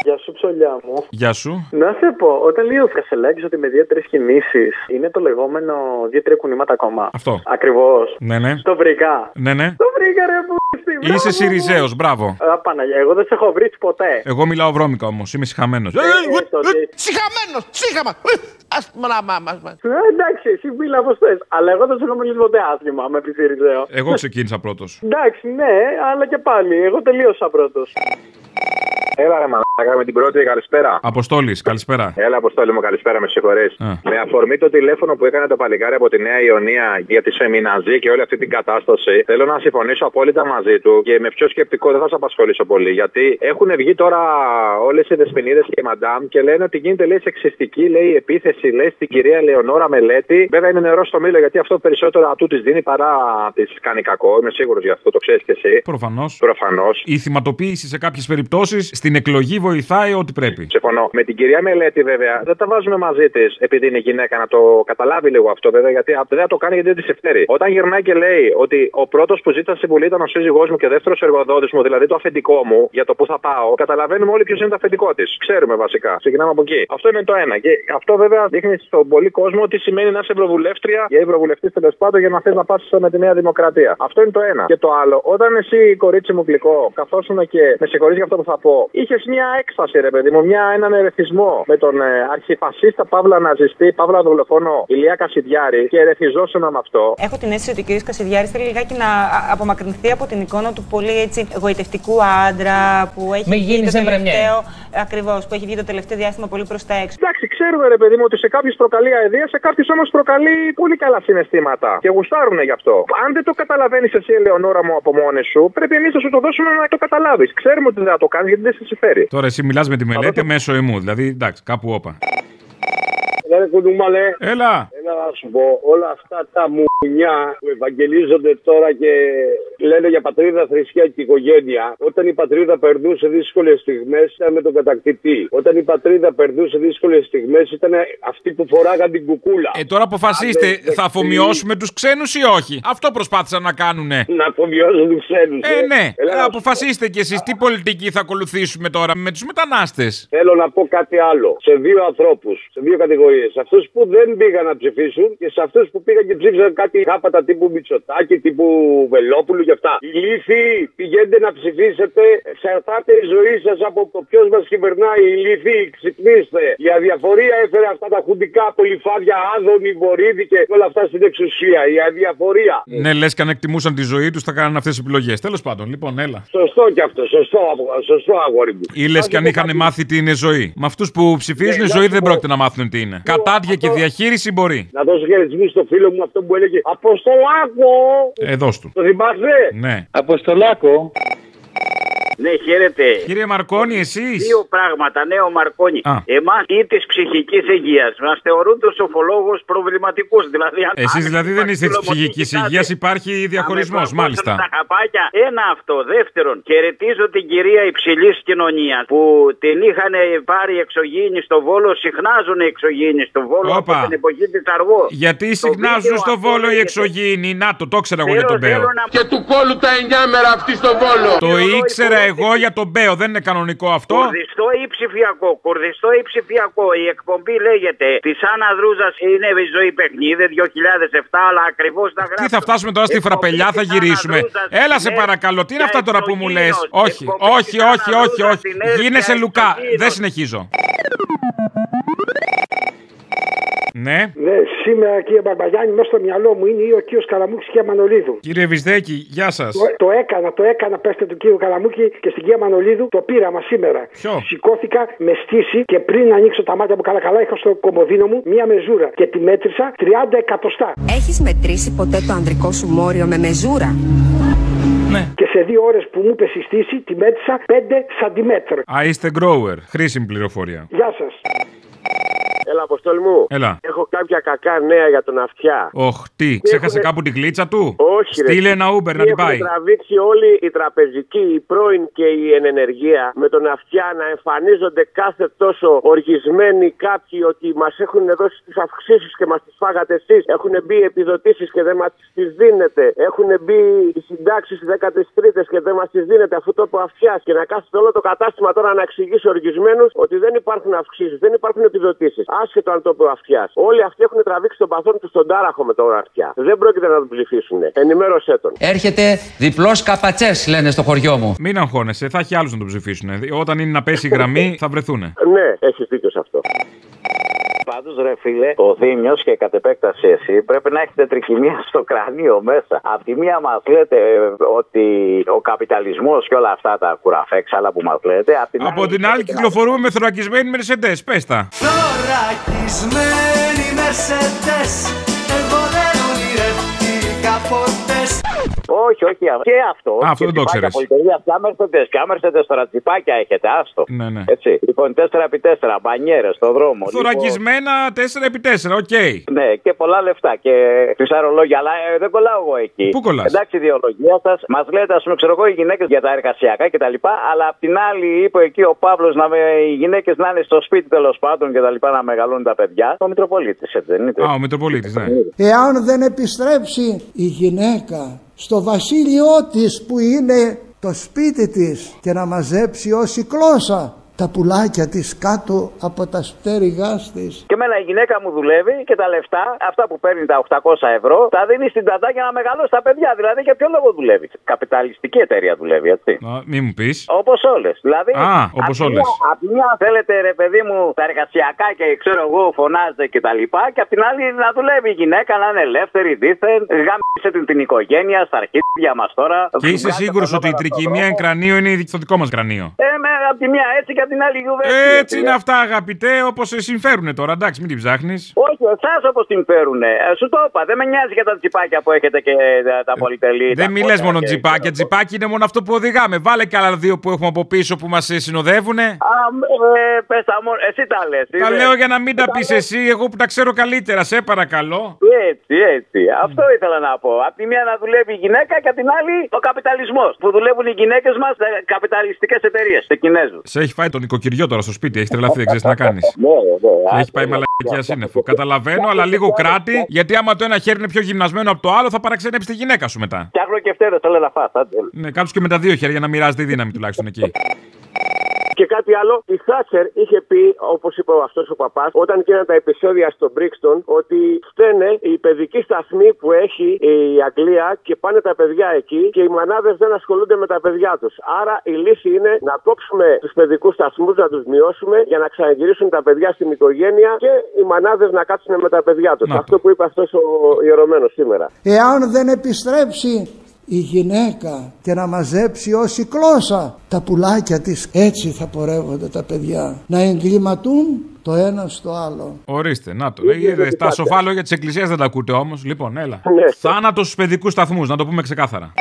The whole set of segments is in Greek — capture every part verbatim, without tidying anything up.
Γεια σου, ψωλιά μου. Γεια σου. Να σε πω, όταν λέει ο Κασελάκης ότι με δύο-τρεις κινήσεις είναι το λεγόμενο δύο-τρία κουνήματα ακόμα. Αυτό. Ακριβώς. Ναι, ναι. Το βρήκα. Ναι, ναι. Το βρήκα, ρε που. Είσαι Σιριζέος, μπράβο. Α, Παναγιά, εγώ δεν σε έχω βρει ποτέ. Εγώ μιλάω βρώμικα όμως, είμαι σιχαμένος. Σιχαμένος, σιχαμα. Ας μα. Εντάξει, εσύ μίλα όπως θες. Αλλά εγώ δεν σε έχω μιλήσει ποτέ άσχημα με πει Σιριζέο. Εγώ ξεκίνησα πρώτος. Εντάξει, ναι, αλλά και πάλι. Εγώ τελείωσα πρώτος. Έλα ρε μαλάκα με την πρώτη, καλησπέρα. Αποστόλης, καλησπέρα. Έλα, Αποστόλη μου, καλησπέρα, με συγχωρείς. Με αφορμή το τηλέφωνο που έκανε το παλικάρι από τη Νέα Ιωνία για τη Σεμιναζή και όλη αυτή την κατάσταση, θέλω να συμφωνήσω απόλυτα μαζί του και με πιο σκεπτικό δεν θα σε απασχολήσω πολύ. Γιατί έχουν βγει τώρα όλες οι δεσποινίδες και οι μαντάμ και λένε ότι γίνεται, λέει, σεξιστική, λέει, επίθεση, λέει, στην κυρία Λεωνόρα Μελέτη. Βέβαια είναι νερό στο μήλο γιατί αυτό περισσότερο ατού τη δίνει παρά τη κάνει κακό. Είμαι σίγουρος γι' αυτό, το ξέρεις κι εσύ. Προφανώς. Προφανώς. Η θυματοποίηση σε κάποιες περιπτώσεις στην εκλογή βοηθάει ό,τι πρέπει. Συμφωνώ. Με την κυρία Μελέτη, βέβαια, δεν τα βάζουμε μαζί τη επειδή είναι γυναίκα, να το καταλάβει λίγο αυτό, βέβαια, γιατί δεν θα το κάνει γιατί δεν τη ευθέρει. Όταν γυρνάει και λέει ότι ο πρώτος που ζήτησε συμβουλή ήταν ο σύζυγός μου και δεύτερος εργοδότης μου, δηλαδή το αφεντικό μου, για το που θα πάω, καταλαβαίνουμε όλοι ποιος είναι το αφεντικό της. Ξέρουμε βασικά. Ξεκινάμε από εκεί. Αυτό είναι το ένα. Και αυτό βέβαια δείχνει στον πολύ κόσμο τι σημαίνει να είσαι ευρωβουλεύτρια ή ευρωβουλευτής τέλος πάντων για να θες να πας με τη Νέα Δημοκρατία. Αυτό είναι το ένα. Και το άλλο, όταν εσύ, κορίτσι μου γλυκό, καθόσουν και με συγχωρείς για αυτό που θα πω, είχες μια έκσταση, ρε παιδί μου, μια, έναν ερεθισμό με τον ε, αρχιφασίστα Παύλα Ναζιστή, Παύλα δολοφόνο Ηλία Κασιδιάρη και ερεθιζόσουν με αυτό. Έχω την αίσθηση ότι ο κ. Κασιδιάρης θέλει λιγάκι να απομακρυνθεί από την εικόνα του πολύ έτσι εγωιτευτικού άντρα που έχει βγει το τελευταίο. Ακριβώς, που έχει βγει το τελευταίο διάστημα πολύ προς τα έξω. Εντάξει, ξέρουμε, ρε παιδί μου, ότι σε κάποιους προκαλεί αηδία, σε κάποιους όμως προκαλεί πολύ καλά συναισθήματα. Και γουστάρουνε γι' αυτό. Αν δεν το καταλαβαίνεις εσύ, Ελεονόρα μου, από μόνη σου, πρέπει εμείς να σου το δώσουμε να το καταλάβεις. Ξέρουμε ότι δεν θα το κάνεις γιατί δεν σε συμφέρει. Τώρα εσύ μιλάς με τη Μελέτη το... μέσω εμού, δηλαδή εντάξει, κάπου όπα. Έλα, κουνούμαλε. Έλα. Έλα να σου πω, όλα αυτά τα μουνιά που ευαγγελίζονται τώρα και λένε για πατρίδα, θρησκεία και οικογένεια. Όταν η πατρίδα περνούσε δύσκολες στιγμές ήταν με τον κατακτητή. Όταν η πατρίδα περνούσε δύσκολες στιγμές ήταν αυτοί που φοράγαν την κουκούλα. Ε, τώρα αποφασίστε, Άνε, θα αφομοιώσουμε τους ξένους ή όχι. Αυτό προσπάθησαν να κάνουνε. Να αφομοιώσουν τους ξένους. Ε, ε. ναι. Έλα, ε, αποφασίστε κι εσείς τι πολιτική θα ακολουθήσουμε τώρα με τους μετανάστες. Θέλω να πω κάτι άλλο. Σε δύο ανθρώπους, σε δύο κατηγορίες. Σε αυτούς που δεν πήγαν να ψηφίσουν και σε αυτούς που πήγαν και ψήφισαν κάτι χάπατα τύπου Μητσοτάκη, τύπου Βελόπουλου και αυτά. Ηλίθιοι, πηγαίνετε να ψηφίσετε. Εξαρτάται η ζωή σας από το ποιος μας κυβερνάει. Ηλίθιοι, ξυπνήστε. Η αδιαφορία έφερε αυτά τα χουντικά πολυφάδια, Άδωνη, Βορύδη και όλα αυτά στην εξουσία. Η αδιαφορία. Ναι, λες και αν εκτιμούσαν τη ζωή τους θα κάνανε αυτές τις επιλογές. Τέλος πάντων, λοιπόν, έλα. Σωστό κι αυτό, σωστό, σωστό αγόρι μου. Ή λες και αν είχαν μάθει τι είναι ζωή. Με αυτούς που ψηφίζουν, η ζωή δεν πρόκειται να μάθουν τι είναι. Κατάδια και διαχείριση μπορεί. Να δώσω χαιρετισμού στο φίλο μου αυτό που έλεγε Αποστολάκο! Εδώ του. Το θυμάσαι? Ναι. Αποστολάκο. Ναι, χαίρετε. Κύριε Μαρκόνη, εσείς. Δύο πράγματα, ναι, ο Μαρκόνη. Εμάς ή της ψυχικής υγείας. Μας θεωρούν τους σοφολόγους προβληματικούς. Δηλαδή, εσείς δηλαδή δεν είστε της ψυχικής υγείας, υπάρχει διαχωρισμός, μάλιστα. Τα χαπάκια. Ένα αυτό. Δεύτερον, χαιρετίζω την κυρία υψηλής κοινωνίας που την είχαν πάρει εξωγήινη στο Βόλο. Συχνάζουν οι εξωγήινοι στο Βόλο. Όπα. Από την εποχή της Αργό. Γιατί συχνάζουν στο Βόλο οι εξωγήινοι. Να το, το ήξερα εγώ για τον Μπέο. Να... Και του κόλου τα εννιά μέρα αυτή στο Βόλο. Το ήξερα εγώ για τον Μπέο, δεν είναι κανονικό αυτό. Κουρδιστό ή ψηφιακό, κουρδιστό ή ψηφιακό. Η εκπομπή λέγεται Τη Άννα Δρούζας είναι η ζωή παιχνίδι δύο χιλιάδες επτά, αλλά ακριβώς τα γράφει. Τι θα φτάσουμε τώρα στη φραπελιά, θα γυρίσουμε. Έλα σε παρακαλώ, τι είναι αυτά τώρα που μου λες. Όχι, όχι, όχι, όχι, όχι. Γίνεσαι Λουκά, δεν συνεχίζω. Ναι. Ναι, σήμερα κύριε Μπαρμπαγιάννη, μέσα στο μυαλό μου είναι ή ο κύριος Καλαμούκης και η Μανολίδου. Κύριε Βυσδέκη, γεια σας. Το, το έκανα, το έκανα, πέστε του κύριου Καλαμούκη και στην κυρία Μανολίδου το πείραμα σήμερα. Ποιο? Σηκώθηκα με στήση και πριν ανοίξω τα μάτια μου καλά-καλά, είχα στο κομμωδίνο μου μία μεζούρα και τη μέτρησα τριάντα εκατοστά. Έχεις μετρήσει ποτέ το ανδρικό σου μόριο με μεζούρα? Ναι. Και σε δύο ώρες που μου είπε η στήση, τη μέτρησα πέντε σαντιμέτρα. Α, είστε grower. Χρήσιμη πληροφορία. Γεια σας. Έλα, Αποστόλη μου. Έλα. Έχω έχω κάποια κακά νέα για τον Αυτιά. Οχ, τι, ξέχασε έχουνε... κάπου την κλίτσα του. Όχι, στείλε ένα Uber να την πάει. Έχουν τραβήξει όλοι οι τραπεζικοί, οι πρώην και η ενενεργεία με τον Αυτιά να εμφανίζονται κάθε τόσο οργισμένοι κάποιοι ότι μας έχουν δώσει τις αυξήσεις και μας τις φάγατε εσείς. Έχουν μπει επιδοτήσεις και δεν μας τις δίνετε. Έχουν μπει οι συντάξεις δέκατες τρίτες και δεν μας τις δίνετε, αφού το είπε ο Αυτιάς. Και να κάθεται όλο το κατάστημα τώρα να εξηγήσει οργισμένους ότι δεν υπάρχουν αυξήσεις, δεν υπάρχουν επιδοτήσεις. Άσχετο αν το είπε ο Αυτιάς. Όλοι αυτοί έχουν τραβήξει τον παθόν του στον τάραχο με τον Αυτιά. Δεν πρόκειται να τον ψηφίσουν. Ενημέρωσέ τον. Έρχεται διπλός καπατσές, λένε στο χωριό μου. Μην αγχώνεσαι, θα έχει άλλους να τον ψηφίσουν. Όταν είναι να πέσει η γραμμή, θα βρεθούνε. Ναι, έχεις δίκιο σε αυτό. Πάντως ρε φίλε, ο Θήμιος και κατ' επέκταση εσύ πρέπει να έχετε τρικυμία στο κρανίο μέσα. Απ' τη μία μας λέτε ότι ο καπιταλισμός και όλα αυτά τα κουραφέξαλα που μας λέτε. Απ την Από άλλη, την άλλη κυκλοφορούμε με θωρακισμένοι Μερσεντές, πες τα. Θωρακισμένοι Μερσεντές, εγώ δεν ονειρευτήκα ποτέ. Όχι, όχι, και αυτό. Α, αυτό δεν το ξέρεις. Ποια Mercedes, ποια Mercedes τώρα, τσιπάκια έχετε, άστο. Ναι, ναι. Έτσι. Λοιπόν, τέσσερα επί τέσσερα, μπανιέρες στο δρόμο. Θωρακισμένα λοιπόν... τέσσερα επί τέσσερα, οκ. Okay. Ναι, και πολλά λεφτά και φυσαρολόγια, αλλά ε, δεν κολλάω εγώ εκεί. Πού κολλάς? Εντάξει, η ιδεολογία σας μας λέτε, ας πούμε, ξέρω εγώ, οι γυναίκες για τα εργασιακά κτλ. Αλλά απ' την άλλη είπε εκεί ο Παύλος να με, οι γυναίκες να είναι στο σπίτι τέλος πάντων κτλ. Να μεγαλώνουν τα παιδιά. Ο Μητροπολίτης, έτσι δεν είναι? Α, ο Μητροπολίτης, ναι. Εάν δεν επιστρέψει η γυναίκα στο βασίλειό της που είναι το σπίτι της και να μαζέψει ως η κλώσσα τα πουλάκια της κάτω από τα στέριγάς της. Και εμένα η γυναίκα μου δουλεύει και τα λεφτά, αυτά που παίρνει τα οκτακόσια ευρώ, τα δίνει στην τατά για να μεγαλώσει τα παιδιά. Δηλαδή για ποιο λόγο δουλεύει? Καπιταλιστική εταιρεία δουλεύει, έτσι. Α, μη μου πεις. Όπως όλες. Δηλαδή, Α, όπως όλες. Απ' τη μια θέλετε ρε παιδί μου τα εργασιακά και ξέρω εγώ φωνάζετε και τα λοιπά, και απ' την άλλη να δουλεύει η γυναίκα, να είναι ελεύθερη, δίθεν, γάμισε την, την οικογένεια, στα αρχίδια μας τώρα. Και είσαι σίγουρος ότι η τρικυμία εν κρανίο είναι το δικό μας κρανίο? Ε, με, απ' τη μια έτσι και απ' την άλλη γιουβέτσι. Έτσι είναι αυτά, αγαπητέ, όπως σε συμφέρουνε τώρα, εντάξει, μην την ψάχνεις. Όχι, εσάς όπως συμφέρουνε. Ε, σου το είπα, δεν με νοιάζει για τα τσιπάκια που έχετε και τα, τα πολυτελή. Δεν μιλές μόνο και... τσιπάκια. Τσιπάκι είναι μόνο αυτό που οδηγάμε. Βάλε και άλλα δύο που έχουμε από πίσω που μας συνοδεύουνε. Α, ε, πες τα μόνο, εσύ τα λες. Τα είδε. Λέω για να μην τα πεις εσύ, εγώ που τα ξέρω καλύτερα, σε παρακαλώ. Έτσι, έτσι. Αυτό ήθελα να πω. Απ' τη μία να δουλεύει η γυναίκα και απ' την άλλη ο καπιταλισμός. Που δουλεύουν οι γυναίκες μας σε καπιταλιστικές εταιρείες, σε Κινέζους. Σε έχει φάει τον οικοκυριό τώρα στο σπίτι, έχει τρελαθεί, δεν ξέρεις τι να κάνεις. Έχει πάει μαλακιά σύννεφο. Καταλαβαίνω, αλλά λίγο κράτη, γιατί άμα το ένα χέρι είναι πιο γυμνασμένο από το άλλο, θα παραξενέψει τη γυναίκα σου μετά. Φτιάχνω και φτέρες, θέλω να φας. Ναι, κάτω και με τα δύο χέρια να μοιράζεται η δύναμη τουλάχιστον εκεί. Και κάτι άλλο, η Θάτσερ είχε πει, όπως είπε αυτός ο παπάς, όταν γίνανε τα επεισόδια στο Brixton, ότι φταίνε οι παιδικοί σταθμοί που έχει η Αγγλία και πάνε τα παιδιά εκεί και οι μανάδες δεν ασχολούνται με τα παιδιά τους. Άρα η λύση είναι να κόψουμε τους παιδικούς σταθμούς, να τους μειώσουμε για να ξαναγυρίσουν τα παιδιά στην οικογένεια και οι μανάδες να κάτσουν με τα παιδιά τους. Αυτό που είπε αυτός ο ιερωμένος σήμερα. Εάν δεν επιστρέψει η γυναίκα και να μαζέψει ως η κλώσσα τα πουλάκια της, έτσι θα πορεύονται τα παιδιά, να εγκληματούν το ένα στο άλλο. Ορίστε, να το. Είδες, τα σοφά λόγια της Εκκλησίας δεν τα ακούτε όμως. Λοιπόν, έλα. Θάνατος στους παιδικούς σταθμούς, να το πούμε ξεκάθαρα.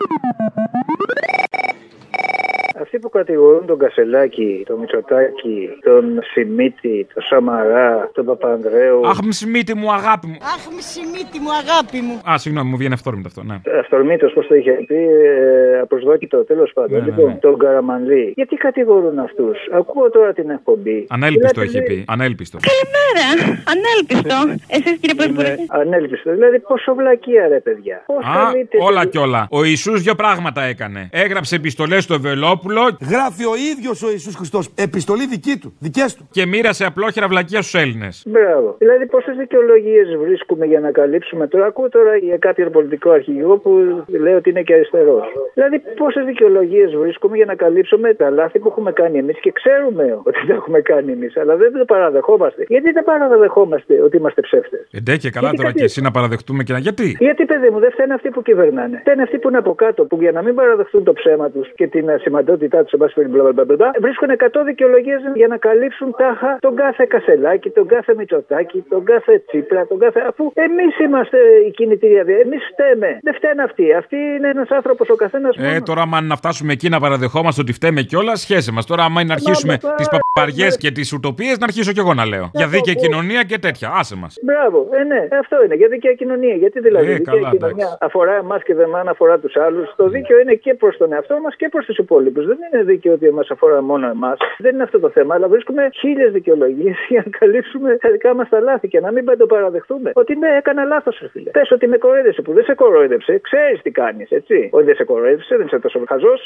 Αυτοί που κατηγορούν τον Κασελάκη, τον Μητσοτάκη, τον Σιμίτη, τον Σαμαρά, τον Παπανδρέου. Αχ, Σιμίτη μου, αγάπη μου. Αχ, Σιμίτη μου, αγάπη μου. Α, συγγνώμη, μου βγαίνει αυθόρμητο αυτό, ναι. Αυθορμήτως, πώς το είχε πει, ε, απροσδόκητο, τέλος πάντων. Ναι, λοιπόν, ναι, ναι. Τον Καραμανλή. Γιατί κατηγορούν αυτούς? Ακούω τώρα την εκπομπή. Ανέλπιστο έχει πει. Ανέλπιστο. Καλημέρα. Ανέλπιστο. Εσείς κύριε Πρωθυπουργέ. Ανέλπιστο. Δηλαδή, πόσο βλακεία ρε παιδιά. Πώς Α, όλα κι όλα. Ο Ιησούς δύο πράγματα έκανε. Έγραψε επιστολές στο Βελόπουλο. Γράφει ο ίδιος ο Ιησούς Χριστός επιστολή δική του, δικές του. Και μοίρασε απλόχερα βλακεία στους Έλληνες. Μπράβο. Δηλαδή, πόσες δικαιολογίες βρίσκουμε για να καλύψουμε τώρα? Ακούω τώρα για κάποιον πολιτικό αρχηγό που λέει ότι είναι και αριστερός. Δηλαδή, πόσες δικαιολογίες βρίσκουμε για να καλύψουμε τα λάθη που έχουμε κάνει εμείς και ξέρουμε ότι τα έχουμε κάνει εμείς, αλλά δεν το παραδεχόμαστε. Γιατί δεν παραδεχόμαστε ότι είμαστε ψεύτες? Εντέ και καλά τώρα και εσύ να παραδεχτούμε και να. Γιατί? Γιατί, παιδί μου, δεν φταίνουν αυτοί που κυβερνάνε. Φταίνουν αυτοί που είναι από κάτω, που για να μην παραδεχτούν το ψέμα τους και την ασημαντότητά του, βρίσκουν εκατό δικαιολογίες για να καλύψουν τάχα τον κάθε Κασελάκη, τον κάθε Μητσοτάκη, τον κάθε Τσίπρα, τον κάθε. Αφού εμείς είμαστε η κινητήρια βία, εμείς φταίμε. Δεν φταίνε αυτοί. Αυτοί είναι ένας άνθρωπος ο καθένας. Ε, μόνο. Τώρα, άμα να φτάσουμε εκεί να παραδεχόμαστε ότι φταίμε κιόλα, σχέσε μας. Τώρα, άμα είναι να αρχίσουμε τις παπαριές και τις ουτοπίες, να αρχίσω κι εγώ να λέω. Για δίκαια κοινωνία και τέτοια. Άσε μας. Μπράβο, ε, ναι, αυτό είναι. Για δίκαια κοινωνία. Γιατί δηλαδή η ε, δίκαια καλά, κοινωνία εντάξει. αφορά εμάς και δεν αφορά τους άλλους. Το δίκαιο είναι και προς τον εαυτό μας και προς τους υπόλοιπους. Δεν είναι δίκαιο ότι μας αφορά μόνο εμάς. Δεν είναι αυτό το θέμα. Αλλά βρίσκουμε χίλιες δικαιολογίες για να καλύψουμε τα δικά μας τα λάθη και να μην το παραδεχτούμε. Ότι ναι, έκανα λάθος, ρε φίλε. Πες ότι με κορόιδεσε που δεν σε κορόιδεψε, ξέρεις τι κάνεις, έτσι. Ότι δεν σε κορόιδεψε, δεν είσαι τόσο χαζός.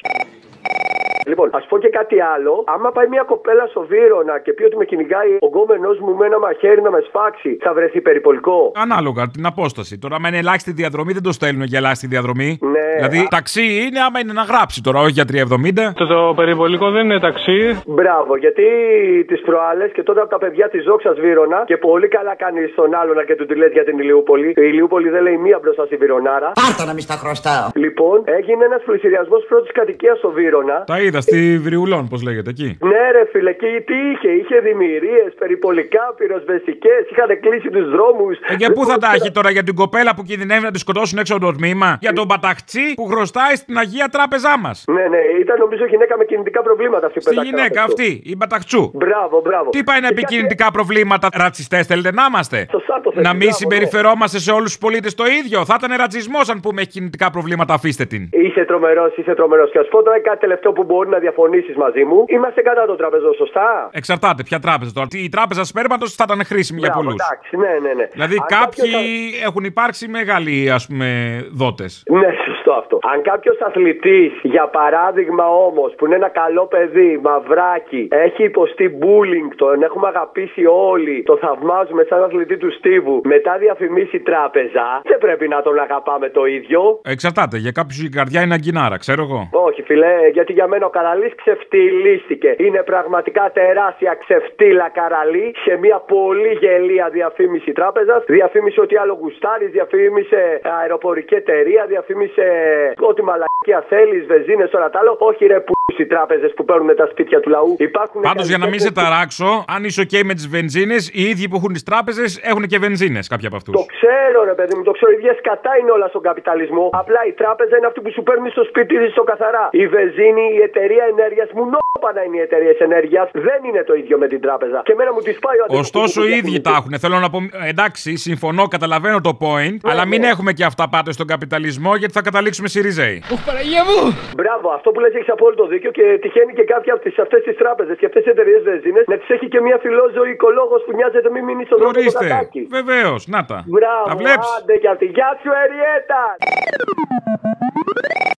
Λοιπόν, α πω και κάτι άλλο. Άμα πάει μια κοπέλα στο Βύρωνα και πει ότι με κυνηγάει ο γκόμενός μου με ένα μαχαίρι να με σφάξει, θα βρεθεί περιπολικό. Ανάλογα την απόσταση. Τώρα, άμα είναι ελάχιστη διαδρομή, δεν το στέλνουν για ελάχιστη διαδρομή. Ναι. Δηλαδή, α... ταξί είναι άμα είναι να γράψει τώρα, όχι για τρία εβδομήντα. Το, το περιπολικό δεν είναι ταξί. Μπράβο, γιατί τις προάλλες και τότε από τα παιδιά της Δόξας Βύρωνα και πολύ καλά κάνει στον άλλον και του τη λες για την Ηλιούπολη. Η Ηλιούπολη δεν λέει μία μπροστά στη Βυρωνάρα. Πάρτα να μη στα χρωστάω. Λοιπόν, έγινε ένας πληστηριασμός πρώτης κατοικίας στο Βύρωνα. Τα είδα στη Βριουλών, πώς λέγεται εκεί. Ναι, ρε φίλε, εκεί τι είχε, είχε δημιουργίες, περιπολικά, πυροσβεστικές, είχαν κλείσει τους δρόμους. Ε, για πού θα τα έχει τώρα, για την κοπέλα που κινδυνεύει να τη σκοτώσουν έξω από το τμήμα, για τον παταχτσί που χρωστάει στην Αγία Τράπεζά μας. Ναι, ναι, ήταν νομίζω γυναίκα με κινητικά προβλήματα αυτή που Στη γυναίκα αυτή, η Μπαταχτσού. Μπράβο, μπράβο. Τι πάει να πει κινητικά προβλήματα, ρατσιστές θέλετε να είμαστε. Να μην συμπεριφερόμαστε σε όλους τους πολίτες το ίδιο. Θα ήταν ρατσισμός αν πούμε έχει κινητικά προβλήματα, αφήστε την. Είσαι τρομερός, είσαι τρομερός. Και α πω τώρα κάτι τελευταίο που μπορεί να διαφωνήσεις μαζί μου. Είμαστε κατά των τραπεζών, σωστά. Εξαρτάται ποια τράπεζα τώρα. Η τράπεζα σπέρματος θα ήταν χρήσιμη Μπράβο, για πολλούς. Εντάξει, ναι, ναι, ναι. Δηλαδή αν κάποιοι κάποιος... έχουν υπάρξει μεγάλοι ας πούμε δότες. Ναι, σωστό αυτό. Αν κάποιος αθλητής, για παράδειγμα όμως, που είναι ένα καλό παιδί, μαυράκι, έχει υποστεί bullying, τον έχουμε αγαπήσει όλοι, το θαυμάζουμε σαν αθλητή του Στίβου, μετά διαφημίσει τράπεζα, δεν πρέπει να τον αγαπάμε το ίδιο. Εξαρτάται. Για κάποιους η καρδιά είναι αγκινάρα, ξέρω εγώ. Όχι, φιλέ, γιατί για μένα ο Καραλής ξεφτυλίστηκε. Είναι πραγματικά τεράστια ξεφτύλα Καραλή σε μια πολύ γελία διαφήμιση τράπεζας. Διαφήμισε ότι άλλο γουστάρεις, διαφήμισε αεροπορική εταιρεία, διαφήμισε ό,τι μαλακία θέλεις, βενζίνες, όλα τα άλλο. Όχι ρε που οι τράπεζες που παίρνουν τα σπίτια του λαού. Πάντως για να μην σε ταράξω, αν είσαι ok με τις βενζίνες, οι ίδιοι που έχουν τις τράπεζες έχουν και βενζίνες κάποιοι από αυτούς. Το ξέρω ρε παιδί μου, το ξέρω. Οι ίδιες κατά είναι όλα στον καπιταλισμό. Απλά η τράπεζα είναι αυτή που σου παίρνει στο σπίτι της στο καθαρά. Η βενζίνη, η εταιρεία ενέργειας, μου νόπανα είναι οι εταιρείες ενέργειας. Δεν είναι το ίδιο με την τράπεζα. Και εμένα μου τις πάει ο αντίπαλος. Ωστόσο οι ίδιοι τα έχουν. Θέλω να πω, εντάξει, συμφωνώ, καταλαβαίνω το point, ναι, αλλά μην ναι. έχουμε και αυτά πάτε στον καπιταλισμό γιατί θα καταλήξουμε Σιριζέοι. Ουφ, Παναγία μου! Μπράβο, αυτό που λες έχει απόλυτο δίκιο και τυχαίνει και κάποια από αυτές τις τράπεζες και αυτές τις εταιρείες βενζίνες να τις έχει και μια φιλόζωη οικολόγος που μοιάζεται μη μείνει στον δρόμο του κατάκι. Βεβαίως, να τα. Μπράβο, τα βλέπεις. Άντε και αυτή. Γεια σου, Εριέτα!